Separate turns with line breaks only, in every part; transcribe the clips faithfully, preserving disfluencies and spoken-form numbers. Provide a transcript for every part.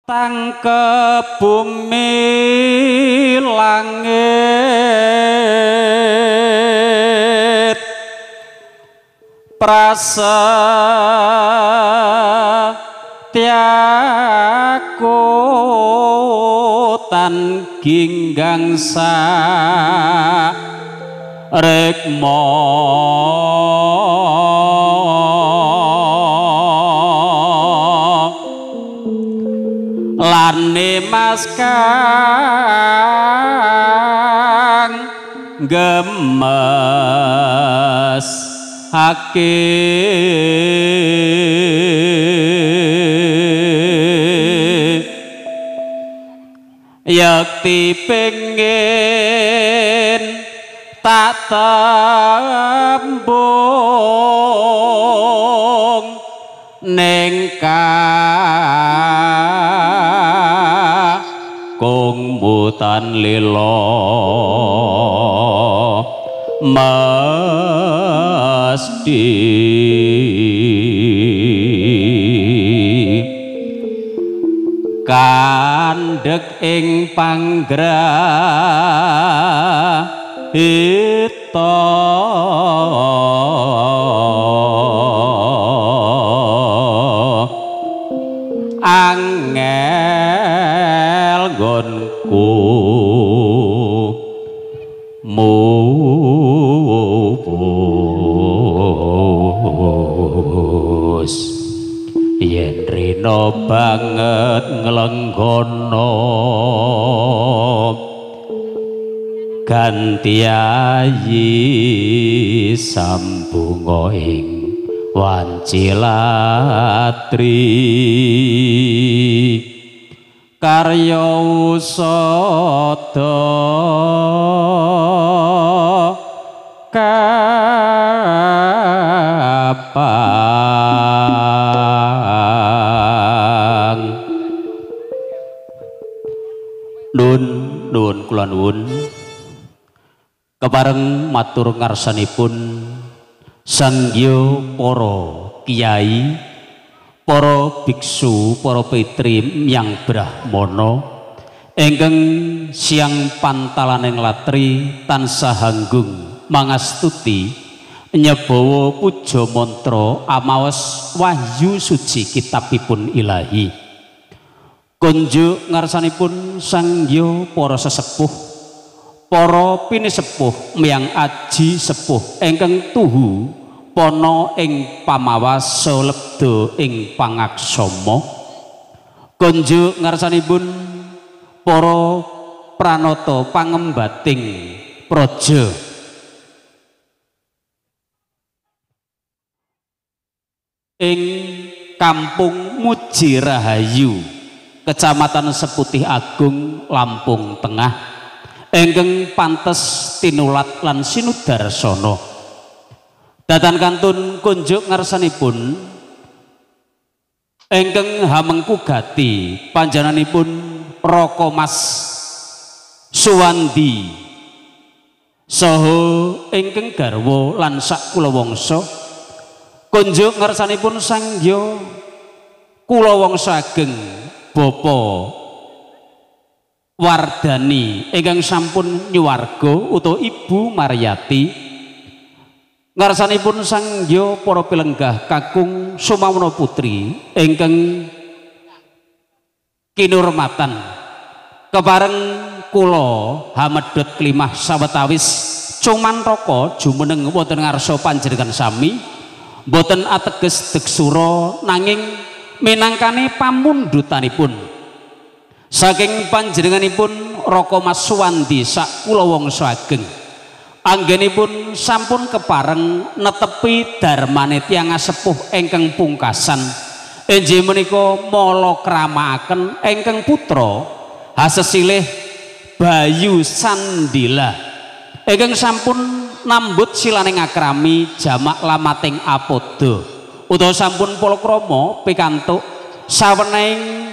tangkep bumi langit prasetyaku tan ginggang sa rekmo lane mas kang gemes hake yakti pengen tak tembung nengka kung mutan lilo mesti kandhek ing panggrahita angel nggonku mupus yen rina banget nglenggono ganti ayi sambunga ing wancilatri karya usada kapang nun nun kula nuwun kepareng matur ngarsanipun sanggya para kiai, para biksu, para petri yang brahmana ingkang siang pantalaning latri tansah hanggung mangastuti nyebawa puja mantra amaos wahyu suci kitabipun ilahi. Kunjuk ngarsanipun sanggya para sesepuh, para pinisepuh miyang aji sepuh ingkang tuhu pono ing pamawas lebda ing pangaksama. Kunjuk ngarsanipun para pranata pangembating praja ing Kampung Muji Rahayu, Kecamatan Seputih Agung, Lampung Tengah ingkang pantes tinulat lan sinudarsana. Datan kantun kunjuk ngarsanipun ingkang hamengku gati panjenenganipun Raka Mas Suwandi saha ingkang garwa lan sak kulawangsa. Kunjuk ngarsanipun sanggya kulawangsa ageng Bapa Wardani ingkang sampun nyuwarga utawa Ibu Maryati. Ngarsanipun sanggya para pilenggah kakung Sumawna Putri ingkang kinurmatan kepareng kula hamedhot klimah sawetawis cumantaka jumeneng wonten ngarsa panjenengan sami boten ateges deksura nanging minangkane pamundutanipun saking panjenenganipun Raka Mas Suwandi sak kulawangsa ageng anggenipun sampun kepareng netepi darmane tiyang sepuh ingkang pungkasan inggih menika mala kramakaken ingkang putra hasesilih Bayu Sandila ingkang sampun nambut silaning akrami jamak lamating apada utawa sampun palakrama pikantuk sawening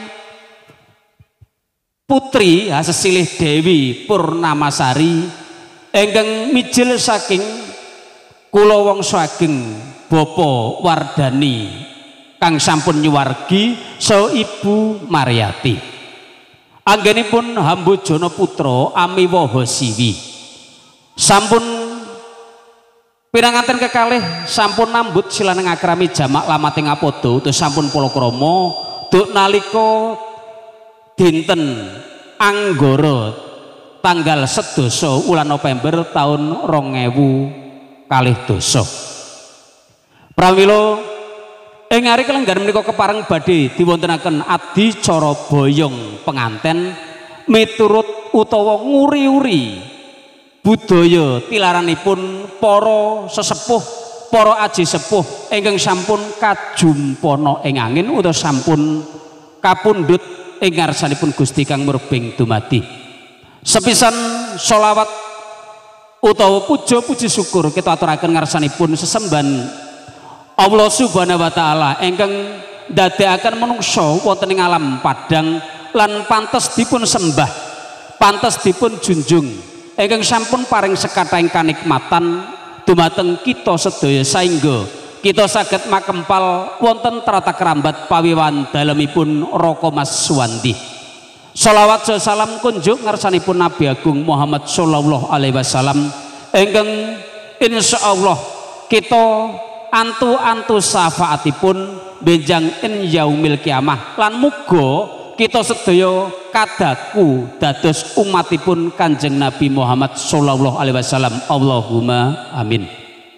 putri hasesilih Dewi Purnamasari ingkang mijil saking kulawangsa ageng Bapa Wardani kang sampun nyuwargi saha Ibu Mariati. Anggenipun Hambujana Putra amiwaha siwi sampun piranganten kekalih sampun nambut silaneng akrami jamak lamating apada utus sampun palakrama duk nalika dinten Anggara tanggal sedasa wulan November tahun rong ewu kalih dasa. Pramila ing ari kelenggan menika kepareng badhe diwontenaken adicara boyong penganten miturut utawa nguri-uri budaya tilaranipun para sesepuh, para aji sepuh ingkang sampun kajumpana ing angin utawa sampun kapundhut ing ngarsanipun Gusti kang murbeng dumadi. Sepisan sholawat utawa puja puji syukur kita aturaken ngarsanipun sesemban Allah Subhanahu wa taala ingkang ndadekaken manungsa wonten ing alam padang lan pantes dipun sembah, pantes dipun junjung, ingkang sampun paring sekathahing kanikmatan dumateng kita sedaya saengga kita saged makempal wonten trata kerambat pawiwan dalemipun Raka Mas Suwandi. Shalawat salam kunjuk ngarsanipun Nabi Agung Muhammad sallallahu alaihi wasallam ingkang insyaallah kita antu-antu syafaatipun benjang in yaumil kiamah lan muga kita sedaya kadaku dados umatipun Kanjeng Nabi Muhammad sallallahu alaihi wasallam. Allahumma amin.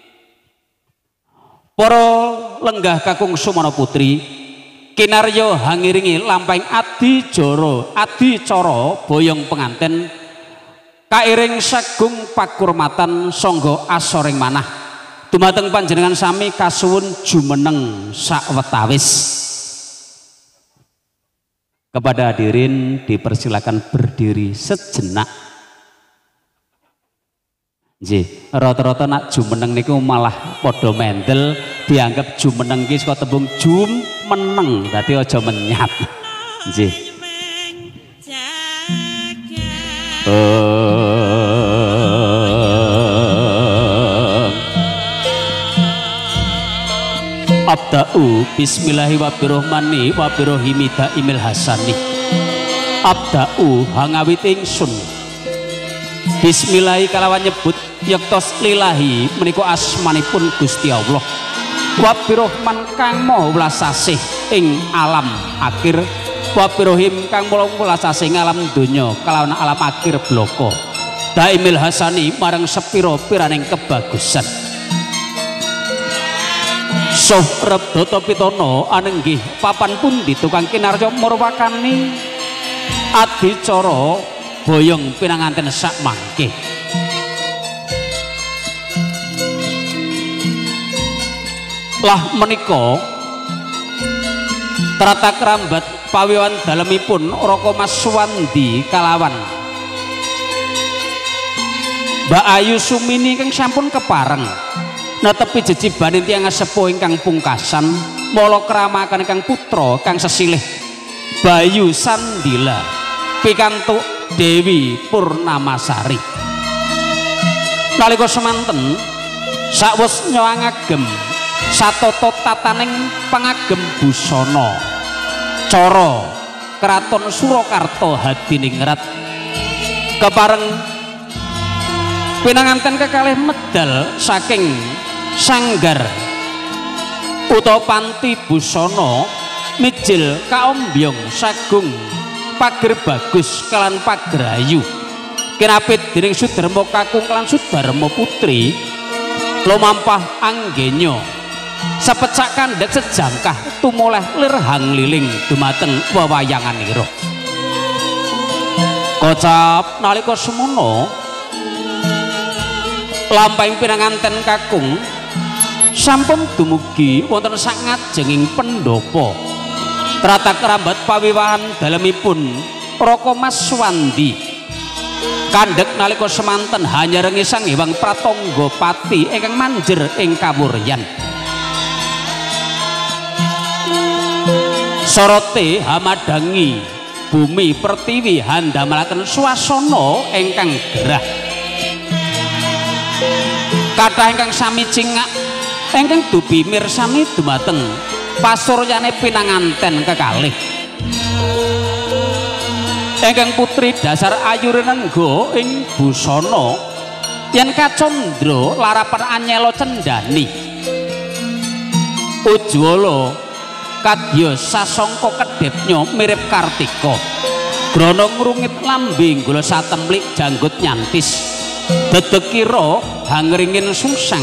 Para lenggah kakung sumana putri kinarya hangiringi lampahing adicara adicara boyong penganten kairing sagung pakurmatan sangga asoring manah dumateng panjenengan sami kasuwun jumeneng sawetawis. Kepada hadirin dipersilakan berdiri sejenak. Nggih, rata-rata nak jumeneng niku malah padha mendel dianggap jumeneng iki saka tembung jum meneng, dadi aja menyat. Nggih. Abda'u bismillahirrahmanirrahim wa birrohimi daimil hasani. Abda'u hangawit ingsun bismillahi kalawan nyebut yaktos lillahi menika asmanipun Gusti Allah. Wa birrohman kang maha welas asih ing alam akhir, wa birrohim kang maha welas asih ing alam donya kalawan alam akhir bloko. Daimil hasani marang sepira piraning kebagusan. Soh Rebdata Pitana anenggih papan pundi tukang kinarya murwakani adicara boyong pinanganten sak mangke. Lah menika trata kerambat pawiwan dalemipun Raka Mas Suwandi kalawan Mbak Ayu Sumini kang sampun kepareng netepi jejibaning tiyang sepuh ingkang pungkasan mala kramaken ingkang putra kang sesilih Bayu Sandila pikantuk Dewi Purnamasari. Nalika semanten sakwus nyawangagem satata tataning pangagem busana cara Kraton Surakarta Hadiningrat kepareng pinanganten kekalih medal saking sanggar utawa panti busana mijil kaombyong sagung pager bagus kalan pagrayu kinapit dening Sudarma kakung kalan Sudarma putri lumampah anggenya sepecak kandhek sejangkah tumoleh lirhang liling dumateng wewayanganira. Kocap nalika semono lampahing pinanganten kakung sampun dumugi wonten sak ngajenging pendhapa trata kerambat pawiwahan dalemipun Raka Mas Suwandi kandhek nalika semanten hanyarengi Sang Hyang Pratangga Pati ingkang manjer ing kawuryan sorote hamadangi bumi pertiwi handamelaken swasana ingkang gerah kathah ingkang sami cingak ingkang dubi mirsani dumateng pasuryane pinanganten kekalih ingkang putri dasar ayurenan nggo ing busana yen kacandra larapan anyela cendani Ujwala kadya sasangka kedhepnya mirip Kartika grana ngrungit lambe nggula satemplik janggut nyantis dedekira hangringin susang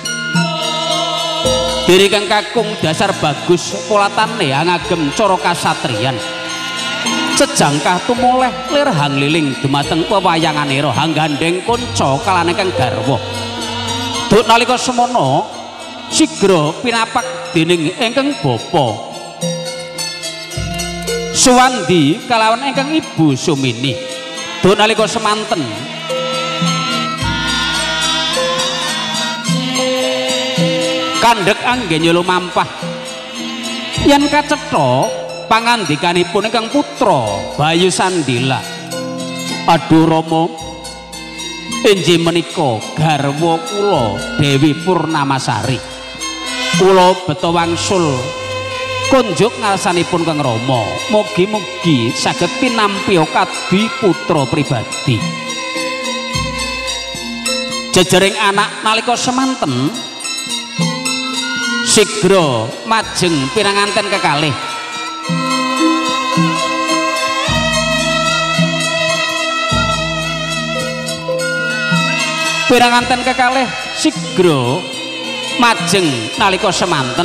diri kang kakung dasar bagus polatane ngagem cara kasatriyan sejangkah tumoleh lir hangliling dumateng pewayanganira hanggandeng kanca kalane kang garwa duk nalika semana sigra pinapak dening ingkang bapa Suwandi kalawan ingkang Ibu Sumini duk nalika semanten kandhek anggen lumampah yen kacetha pangandikanipun ingkang putra Bayu Sandila aduh Rama inggih menika garwa kula Dewi Purnamasari kula beta wangsul kunjuk ngarsanipun Kang Rama mugi-mugi saged pinampi kadi putra pribadi jejering anak nalika semanten sigra majeng pinanganten kekalih pinanganten kekalih sigra majeng nalika semanten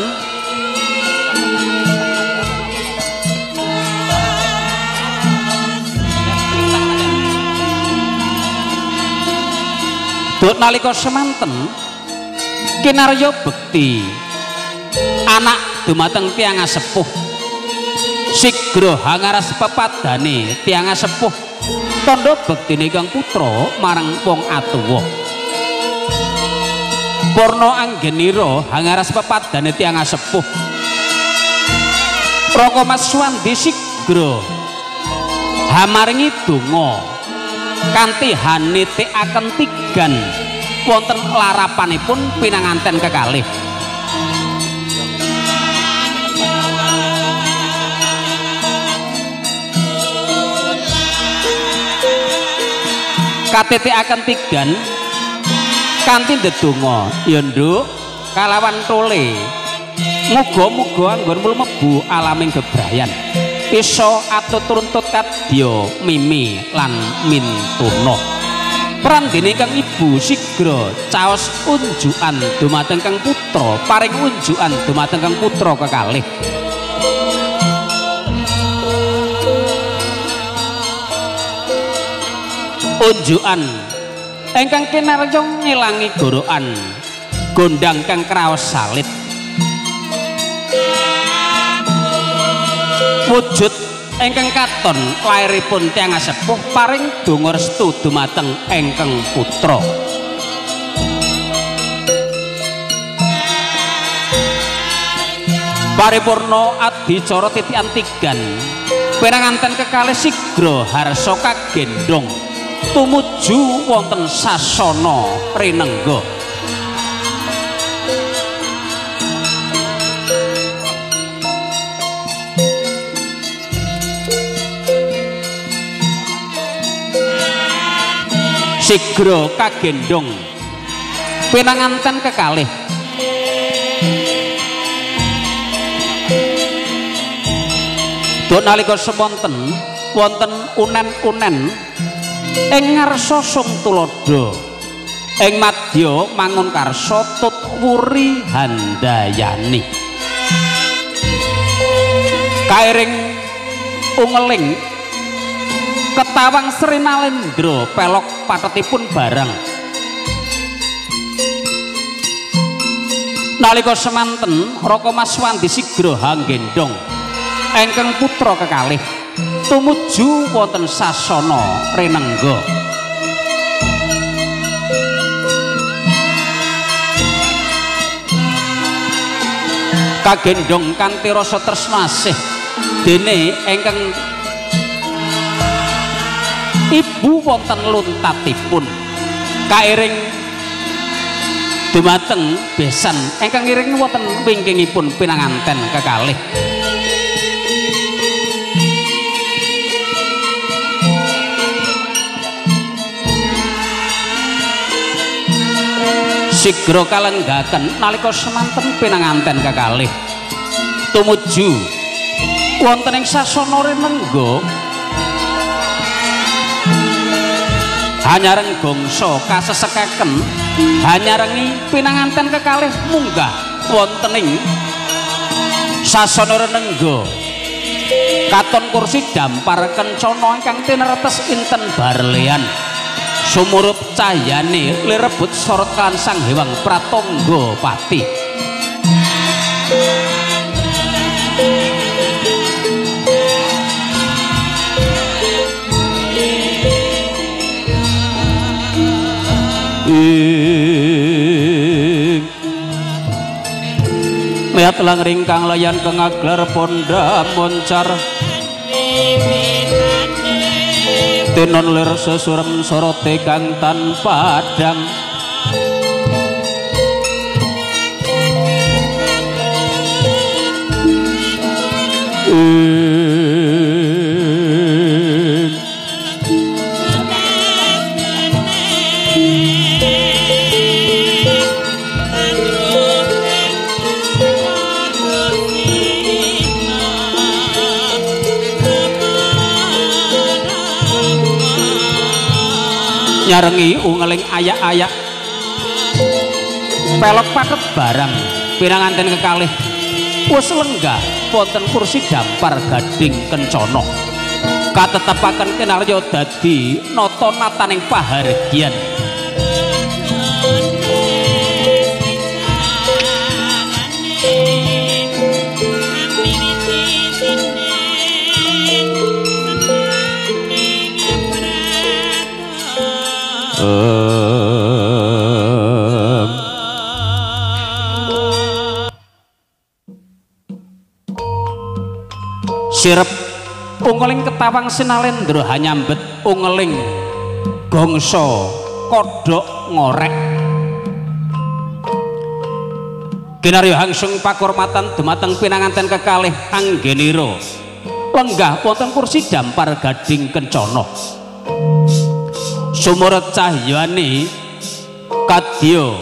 duk nalika semanten kinarya bekti anak dumateng tiyang sepuh sigra hangaras pepadane tiyang sepuh tandha bektine kang putra marang wong atuwa Purna anggenira hangaras pepadane tiyang sepuh Raka Mas Suwandi sigra hamaringi donga kanthi hanitikaken tigan wonten larapanipun pinanganten kekalih katitikaken tigan kanthi ndedonga ya nduk kalawan tole muga-muga anggon mlebu alaming bebrayan isa atut-runtut kadya mimi lan mintuna prandene kang Ibu sigra caos unjukan dumateng kang putra paring unjukan dumateng kang putra kekalih unjukan ingkang kinarya ngilangi gorokan gondang kang kraos salit wujud ingkang katon lairipun tiyang sepuh paring donga restu dumateng ingkang putra paripurna adicara titikan tigan pinanganten kekalih sigra harsa kagendhong tumuju wonten sasana rinengga sigra kagendhong pinanganten kekalih duk nalika semonten wonten unen-unen ing ngarsa sung tuladha ing madya mangun karsa tut wuri handayani kairing ungeling ketawang Sri Nalendra pelok patetipun barang nalika semanten Raka Mas Suwandi sigra hanggendhong ingkang putra kekalih tumuju wonten sasana rinengga kagendhong kanthi rasa tresna asih dene ingkang Ibu wonten luntatipun kairing dumateng besan ingkang ngiring wonten wingkingipun pinanganten kekalih. Sigra kalenggaken nalika semanten pinanganten kekalih tumuju wonten ing sasana Rinengga hanyareng gongso kasesekaken hanyarengi pinanganten kekalih munggah wonten ing sasana Rinengga katon kursi dampar kencana ingkang tineretes inten barlean sumurup cahyane lirebut sorot kan Sang Hyang Pratangga Pati. Lihat lang ringkang layan kengaglar ponda moncar tinon lir sesurem sorote kang tanpa padang nyarengi ungeling ayak-ayak pelok paket barang pinanganten kekalih wis lenggah wonten kursi dampar gading kencana katetepaken kinarya dadi nata nataning pahargyan. Sirep ungeling ketawang sinalendra hanyambet ungeling gongso kodhok ngorek kinarya hangsung pakurmatan dumateng pinanganten kekalih anggenira lenggah wonten kursi dampar gading kencana sumurat cahyane kadya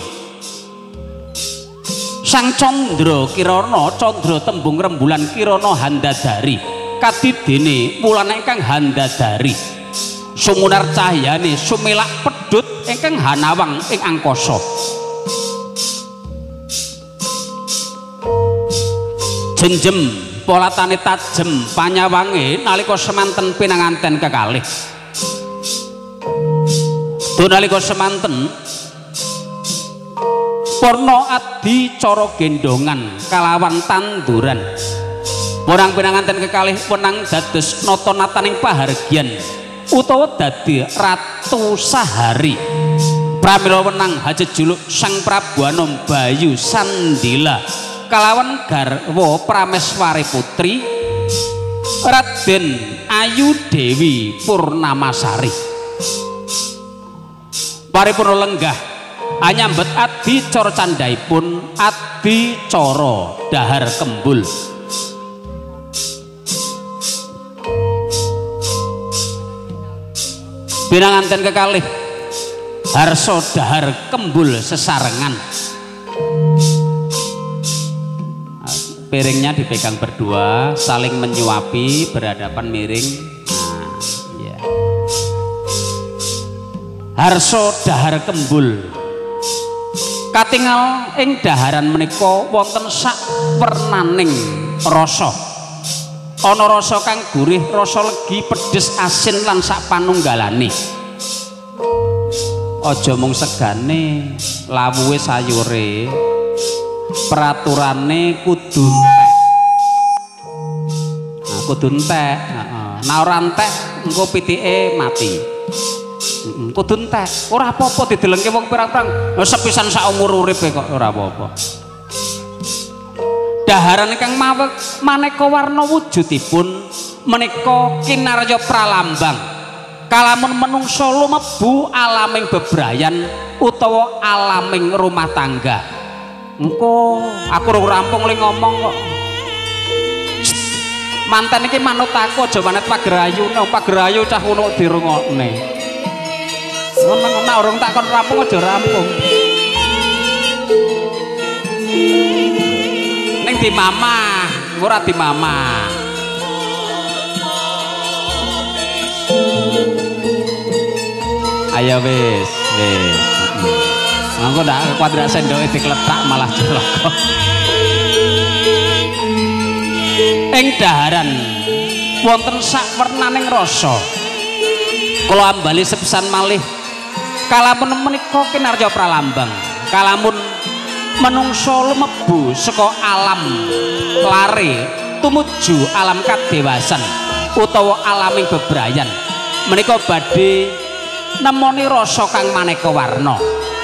Sang Candra Kirana Candra tembung rembulan Kirana handadari kadidene wulan ingkang handadari sumunar cahyane sumelak pedhut ingkang hanawang ing angkasa jenjem polatane tajem panyawange nalika semanten pinanganten kekalih nalika semanten Porno adi cara gendongan kalawan tanduran orang pinanganten kekalih wenang dados nata nataning pahargyan utawa dadi ratu sahari pramila wenang hajejuluk Sang Prabu Anom Bayu Sandila kalawan garwa Prameswari putri Raden Ayu Dewi Purnamasari paripurna lenggah anyambet adi cara candhaipun adi cara dahar kembul pinanganten kekalih harsa dahar kembul sesarengan piringnya dipegang berdua saling menyuapi berhadapan miring nah, ya. Harsa dahar kembul katingal ing daharan menika wonten sak wernaning rasa ana rasa kang gurih rasa legi pedes asin lan sak panunggalane aja mung segane lawuhe sayure peraturane kudu entek nah kudu entek heeh nah ora entek engko pitike mati kudu entek ora apa-apa didelengke wong pirang-pirang sepisan sak umur uripe kok ora apa-apa daharan ingkang mawek maneka warna wujudipun menika kinarya pralambang kalamun menungso lumebu alaming bebrayan utawa alaming rumah tangga. Engko aku ora rampung le ngomong kok. Mantan iki manut aku aja manut Pagerayu, nek Pagerayu cah ngono dirungokne. Ngono nek urung tak kon rampung aja rampung. Ning di mama, ora di mama. Ayo wis, wis. Mangko ndak kuadrat sendoke dikletak malah celaka. Ing daharan wonten sak wernaning rasa. Kula ambali sepisan malih kalamun menika kinarya pralambang. Kalamun menungso lumebu saka alam lare tumuju alam kadewasan utawa alaming bebrayan menika badhe nemoni rasa kang maneka warna.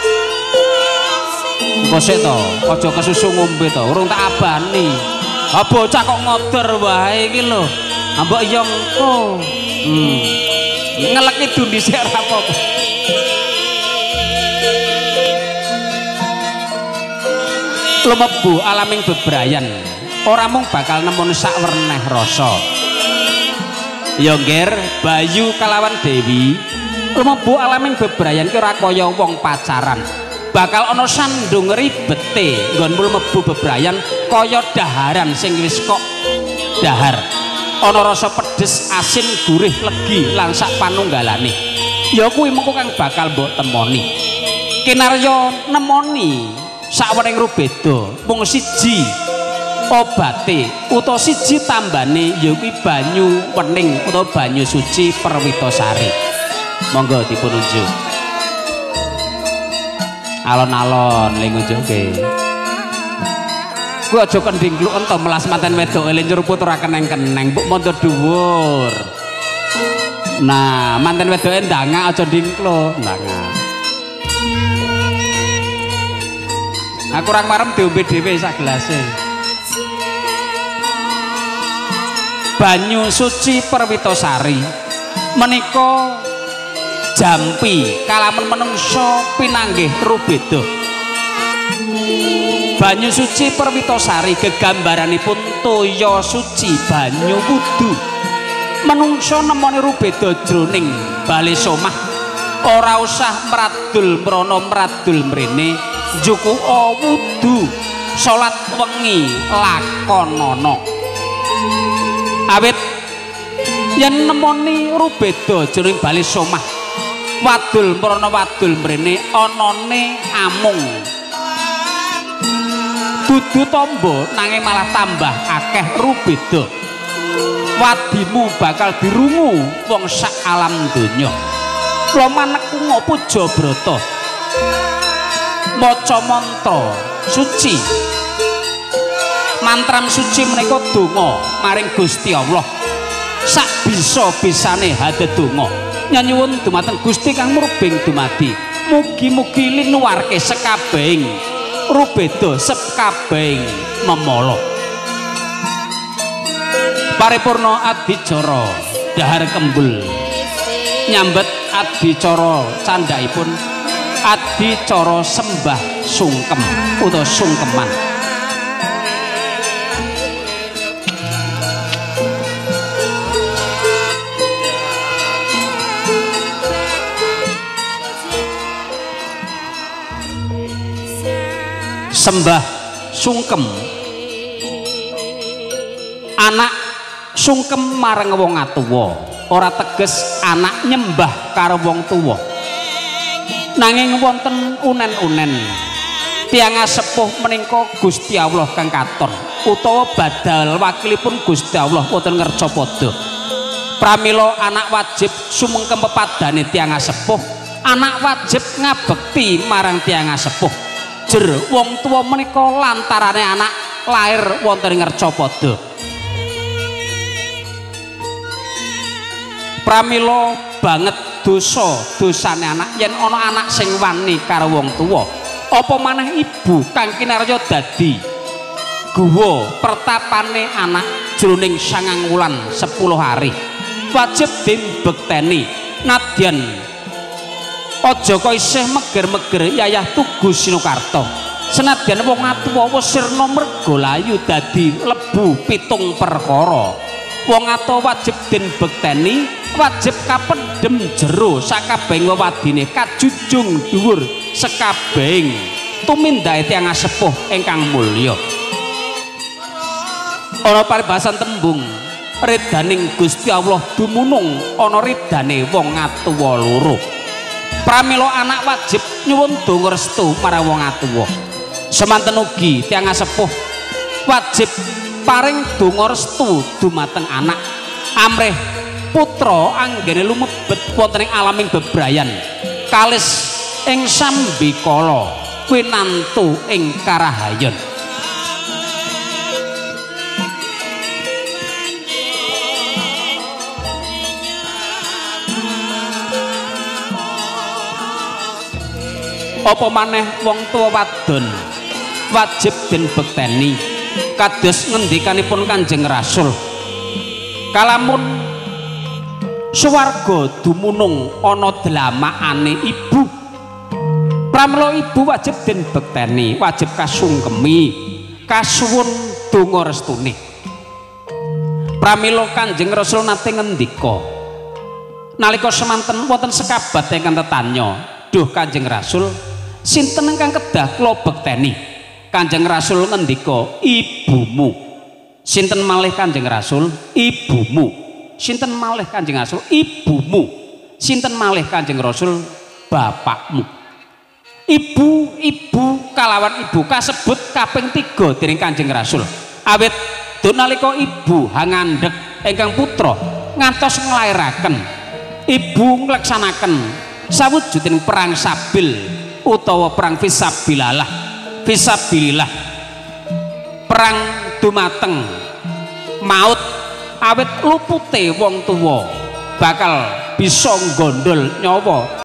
Engko sik to, aja kesusu ngombe to, urung tak abani. Ha bocah kok ngodor wae iki lho. Ha mbok yo engko. Hmm. Ngeleki dundi sik ora apa-apa. Lumebu alaming bebrayan ora mung bakal nemoni sak werneh rasa. Ya ngger Bayu kalawan Dewi lumebu alaming bebrayan ki ora kaya wong pacaran. Bakal ana sandung ribete nggon mlebu bebrayan kaya daharan sing wis kok dahar. Ana rasa pedes, asin, gurih, legi lan sak panunggalane. Ya kuwi mengko kang bakal mbok temoni. Kinarya nemoni sawening rubeda mung siji obate utawa siji tambane ya kuwi banyu wening utawa banyu suci Perwitasari. Monggo dipun unjuk. Alon-alon le ngunjuke. Kuwi aja kending kluk ento melas manten wedok le nyeruput ora keneng-keneng, mbok mondor dhuwur. Nah, manten wedoke ndangak aja ndingkluk, ndangak. Aku kurang marem diombe dhewe sak gelase. Banyu suci Perwitasari menika jampi kalamun menungso pinanggih rubeda. Banyu suci Perwitasari gegambaranipun toya suci banyu wudu. Menungso nemoni rubeda jroning bali somah ora usah mradul mrana mradul mrene njukuka wudu salat wengi lakonana. Awit yen nemoni rubeda jroning bali somah wadul mrana wadul mrene anane amung dudu tombo nanging malah tambah akeh rubeda. Wadimu bakal dirungu wong sak alam donya. Kula maneku ngopo Jabrata maca mantra suci. Mantram suci menika donga maring Gusti Allah. Sak bisa-bisane hadedonga nyuwun dumateng Gusti kang murbing dumadi. Mugi-mugi linuwarke sekabehing rubeda sekabehing memala. Paripurna adicara dahar kembul nyambet adicara candhaipun adicara sembah sungkem utawa sungkeman. Sembah sungkem anak sungkem marang wong atuwa ora teges anak nyembah karo wong tuwa, nanging wonten unen-unen tiyang sepuh menika Gusti Allah kang katon utawa badal wakilipun Gusti Allah wonten ngercapada. Pramila anak wajib sumengkem pepadane tiyang sepuh, anak wajib ngabekti marang tiyang sepuh. Jer wong tuwa menika lantarane anak lair wonten ngercapada. Pramila banget dosa dosane anak yen ana anak sing wani karo wong tuwa, apa maneh ibu kang kinarya dadi guwa pertapane anak jroning sangang wulan sepuluh hari wajib dimbekteni nadyan aja kok isih meger-meger yayah Tugu Sinokarto senadyan wong atuwa wis sirna merga layu dadi lebu pitung perkara wong atuwa wajib den bekteni wajib kapendhem jero sakabehing wewadine kajujung dhuwur sekabehing tumindahe tiyang sepuh ingkang mulya ana paribasan tembung redaning Gusti Allah dumunung ana ridane wong atuwa loro pramila anak wajib nyuwun donga restu marang wong atuwa semanten ugi tiyang sepuh wajib paring donga restu dumateng anak amrih putra anggene lumebet wonten ing alaming bebrayan kalis ing sambikala winantu ing karahayon apa maneh wong tuwa wadon wajib den bekteni kados ngendikanipun Kanjeng Rasul kalamun swarga dumunung ana dlamakane ibu pramila ibu wajib den bekteni wajib kasungkemi kasuwun donga restune pramila Kanjeng Rasul nate ngendika nalika semanten wonten sekabat ingkang tetanya duh Kanjeng Rasul sinten ingkang kedah kula bekteni Kanjeng Rasul ngendika ibumu sinten malih Kanjeng Rasul ibumu sinten malih Kanjeng Rasul ibumu sinten malih Kanjeng Rasul bapakmu ibu ibu kalawan ibu kasebut kaping tiga dening Kanjeng Rasul awit nalika ibu hangandhek ingkang putra ngantos nglairaken ibu nglaksanaken sawujuding perang sabil utawa perang fisabilillah fisabilillah perang dumateng maut awit lupute wong tuwa bakal bisa nggondol nyawa